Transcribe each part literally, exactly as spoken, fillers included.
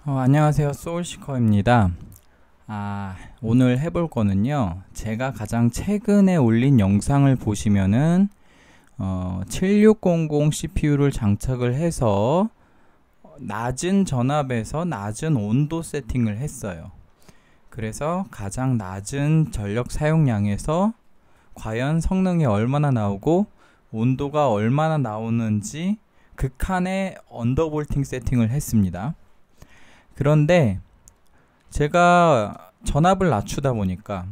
어, 안녕하세요. 소울시커입니다. 아, 오늘 해볼 거는요, 제가 가장 최근에 올린 영상을 보시면은 어, 칠육공공 씨피유를 장착을 해서 낮은 전압에서 낮은 온도 세팅을 했어요. 그래서 가장 낮은 전력 사용량에서 과연 성능이 얼마나 나오고 온도가 얼마나 나오는지 극한의 언더볼팅 세팅을 했습니다. 그런데 제가 전압을 낮추다 보니까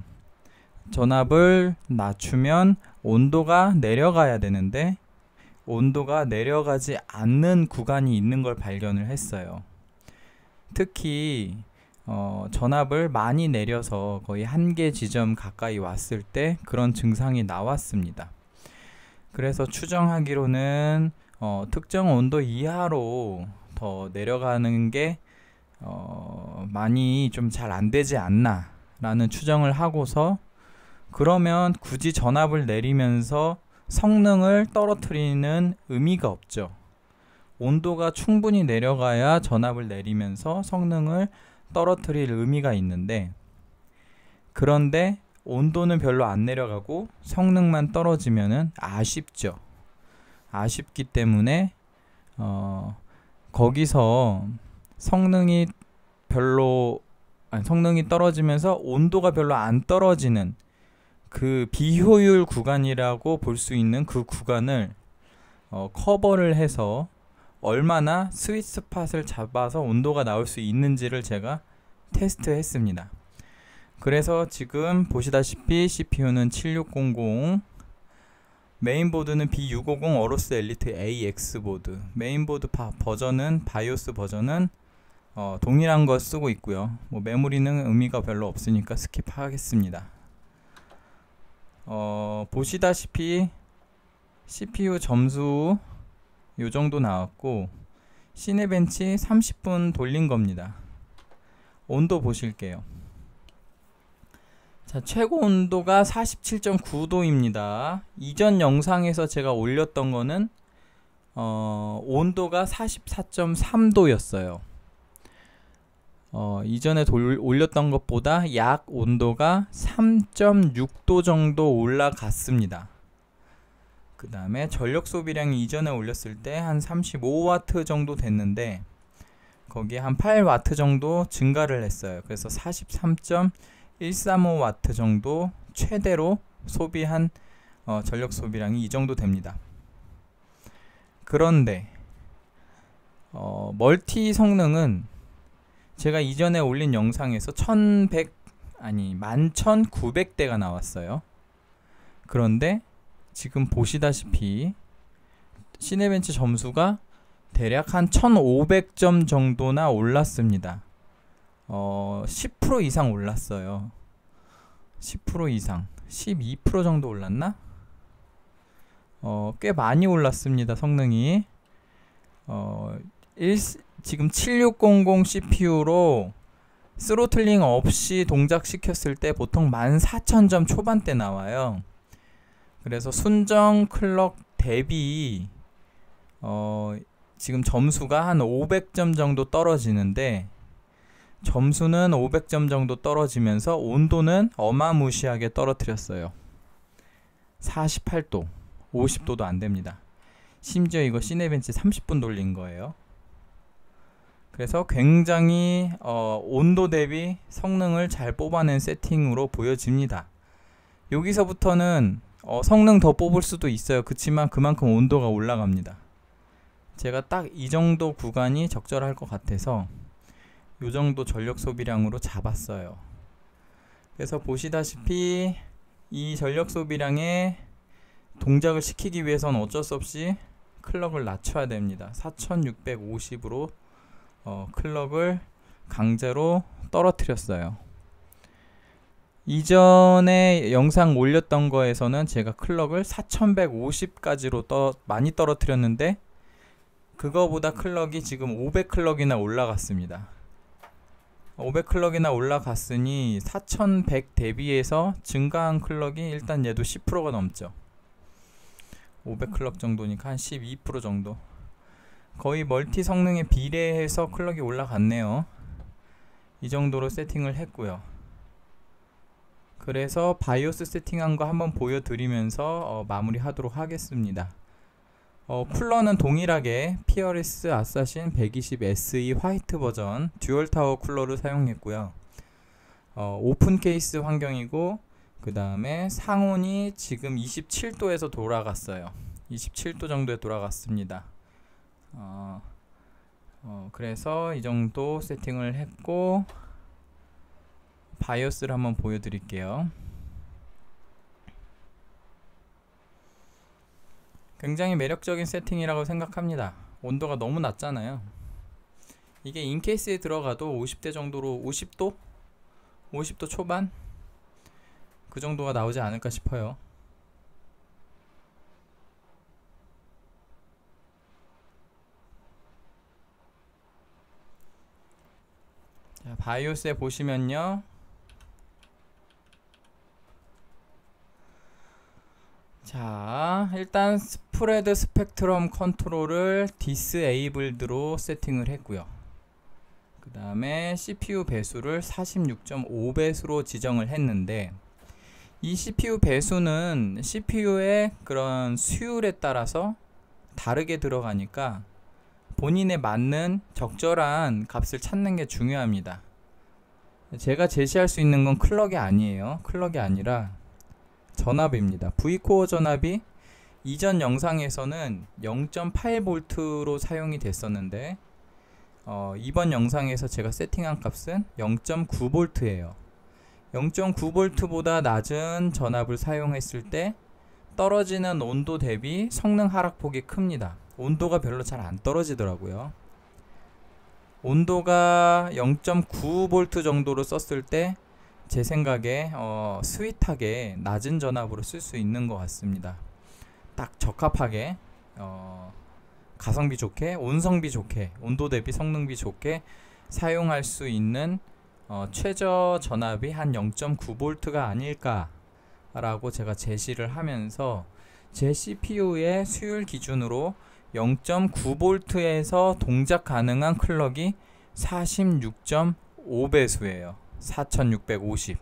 전압을 낮추면 온도가 내려가야 되는데 온도가 내려가지 않는 구간이 있는 걸 발견을 했어요. 특히 어, 전압을 많이 내려서 거의 한계 지점 가까이 왔을 때 그런 증상이 나왔습니다. 그래서 추정하기로는 어, 특정 온도 이하로 더 내려가는 게 어, 많이 좀 잘 안되지 않나 라는 추정을 하고서, 그러면 굳이 전압을 내리면서 성능을 떨어뜨리는 의미가 없죠. 온도가 충분히 내려가야 전압을 내리면서 성능을 떨어뜨릴 의미가 있는데, 그런데 온도는 별로 안 내려가고 성능만 떨어지면은 아쉽죠. 아쉽기 때문에 어, 거기서 성능이 별로 아니, 성능이 떨어지면서 온도가 별로 안 떨어지는 그 비효율 구간이라고 볼 수 있는 그 구간을 어, 커버를 해서 얼마나 스윗 스팟을 잡아서 온도가 나올 수 있는지를 제가 테스트했습니다. 그래서 지금 보시다시피 씨피유는 칠육공공, 메인보드는 비 육백오십 어로스 엘리트 에이엑스 보드, 메인보드 바, 버전은 바이오스 버전은 어, 동일한 거 쓰고 있고요. 뭐 메모리는 의미가 별로 없으니까 스킵하겠습니다. 어, 보시다시피 씨피유 점수 요 정도 나왔고, 시네벤치 삼십 분 돌린 겁니다. 온도 보실게요. 자, 최고 온도가 사십칠 점 구 도입니다. 이전 영상에서 제가 올렸던 거는 어, 온도가 사십사 점 삼 도였어요. 어, 이전에 돌, 올렸던 것보다 약 온도가 삼 점 육 도 정도 올라갔습니다. 그 다음에 전력 소비량이 이전에 올렸을 때 한 삼십오 와트 정도 됐는데 거기에 한 팔 와트 정도 증가를 했어요. 그래서 사십삼 점 일삼오 와트 정도 최대로 소비한 어, 전력 소비량이 이 정도 됩니다. 그런데 어, 멀티 성능은 제가 이전에 올린 영상에서 천백 아니 만 천구백 대가 나왔어요. 그런데 지금 보시다시피 시네벤치 점수가 대략 한 천오백 점 정도나 올랐습니다. 어, 십 퍼센트 이상 올랐어요. 십 퍼센트 이상, 십이 퍼센트 정도 올랐나? 어, 꽤 많이 올랐습니다. 성능이 어, 일, 지금 칠육공공 씨피유로 스로틀링 없이 동작시켰을 때 보통 만 사천 점 초반대 나와요. 그래서 순정 클럭 대비 어, 지금 점수가 한 오백 점 정도 떨어지는데, 점수는 오백 점 정도 떨어지면서 온도는 어마무시하게 떨어뜨렸어요. 사십팔 도, 오십 도도 안됩니다. 심지어 이거 시네벤치 삼십 분 돌린 거예요. 그래서 굉장히 어, 온도 대비 성능을 잘 뽑아낸 세팅으로 보여집니다. 여기서부터는 어, 성능 더 뽑을 수도 있어요. 그치만 그만큼 온도가 올라갑니다. 제가 딱 이 정도 구간이 적절할 것 같아서 요 정도 전력 소비량으로 잡았어요. 그래서 보시다시피 이 전력 소비량에 동작을 시키기 위해서는 어쩔 수 없이 클럭을 낮춰야 됩니다. 사천육백오십으로 어, 클럭을 강제로 떨어뜨렸어요. 이전에 영상 올렸던 거에서는 제가 클럭을 사천백오십까지로 떠, 많이 떨어뜨렸는데, 그거보다 클럭이 지금 오백 클럭이나 올라갔습니다. 오백 클럭이나 올라갔으니 사천백 대비해서 증가한 클럭이 일단 얘도 십 퍼센트가 넘죠. 오백 클럭 정도니까 한 십이 퍼센트 정도. 거의 멀티 성능에 비례해서 클럭이 올라갔네요. 이 정도로 세팅을 했고요. 그래서 바이오스 세팅한 거 한번 보여드리면서 어, 마무리 하도록 하겠습니다. 어, 쿨러는 동일하게 피어리스 아사신 백이십 에스이 화이트 버전 듀얼 타워 쿨러를 사용했고요. 어, 오픈 케이스 환경이고, 그 다음에 상온이 지금 이십칠 도에서 돌아갔어요. 이십칠 도 정도에 돌아갔습니다. 어, 어, 그래서 이 정도 세팅을 했고, 바이오스를 한번 보여드릴게요. 굉장히 매력적인 세팅이라고 생각합니다. 온도가 너무 낮잖아요. 이게 인케이스에 들어가도 오십 대 정도로, 오십 도? 오십 도 초반? 그 정도가 나오지 않을까 싶어요. 자, 바이오스에 보시면요, 자, 일단 스프레드 스펙트럼 컨트롤을 디스에이블드로 세팅을 했고요. 그 다음에 씨피유 배수를 사십육 점 오 배수로 지정을 했는데, 이 씨피유 배수는 씨피유의 그런 수율에 따라서 다르게 들어가니까 본인에 맞는 적절한 값을 찾는 게 중요합니다. 제가 제시할 수 있는 건 클럭이 아니에요. 클럭이 아니라 전압입니다. V코어 전압이 이전 영상에서는 영 점 팔 볼트로 사용이 됐었는데, 어, 이번 영상에서 제가 세팅한 값은 영 점 구 볼트예요. 영 점 구 볼트보다 낮은 전압을 사용했을 때 떨어지는 온도 대비 성능 하락폭이 큽니다. 온도가 별로 잘 안 떨어지더라고요. 온도가 영 점 구 볼트 정도로 썼을 때 제 생각에 어, 스윗하게 낮은 전압으로 쓸 수 있는 것 같습니다. 딱 적합하게 어, 가성비 좋게, 온성비 좋게, 온도 대비 성능비 좋게 사용할 수 있는 어, 최저 전압이 한 영 점 구 볼트가 아닐까 라고 제가 제시를 하면서, 제 씨피유의 수율 기준으로 영 점 구 볼트에서 동작 가능한 클럭이 사십육 점 오 배수예요. 사천육백오십.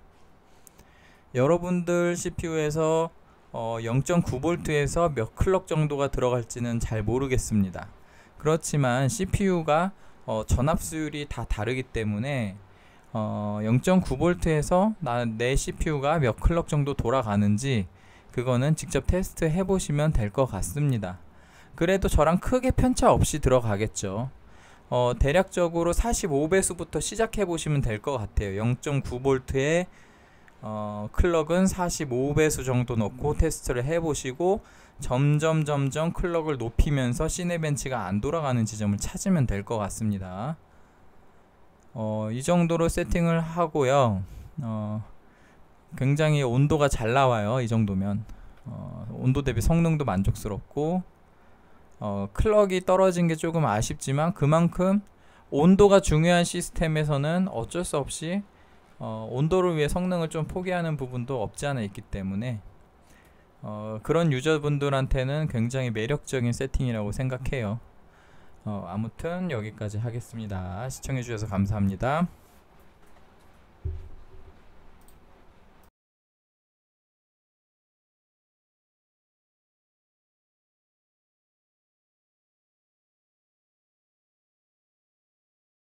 여러분들 씨피유에서 어, 영 점 구 볼트에서 몇 클럭 정도가 들어갈지는 잘 모르겠습니다. 그렇지만 씨피유가 어, 전압 수율이 다 다르기 때문에 어, 영 점 구 볼트에서 나, 내 씨피유가 몇 클럭 정도 돌아가는지 그거는 직접 테스트 해보시면 될 것 같습니다. 그래도 저랑 크게 편차 없이 들어가겠죠. 어, 대략적으로 사십오 배수부터 시작해 보시면 될 것 같아요. 영 점 구 볼트에 어, 클럭은 사십오 배수 정도 놓고 테스트를 해보시고, 점점 점점 클럭을 높이면서 시네벤치가 안 돌아가는 지점을 찾으면 될 것 같습니다. 어, 이 정도로 세팅을 하고요. 어, 굉장히 온도가 잘 나와요. 이 정도면 어, 온도 대비 성능도 만족스럽고, 어, 클럭이 떨어진 게 조금 아쉽지만 그만큼 온도가 중요한 시스템에서는 어쩔 수 없이 어, 온도를 위해 성능을 좀 포기하는 부분도 없지 않아 있기 때문에 어, 그런 유저분들한테는 굉장히 매력적인 세팅이라고 생각해요. 어, 아무튼 여기까지 하겠습니다. 시청해주셔서 감사합니다.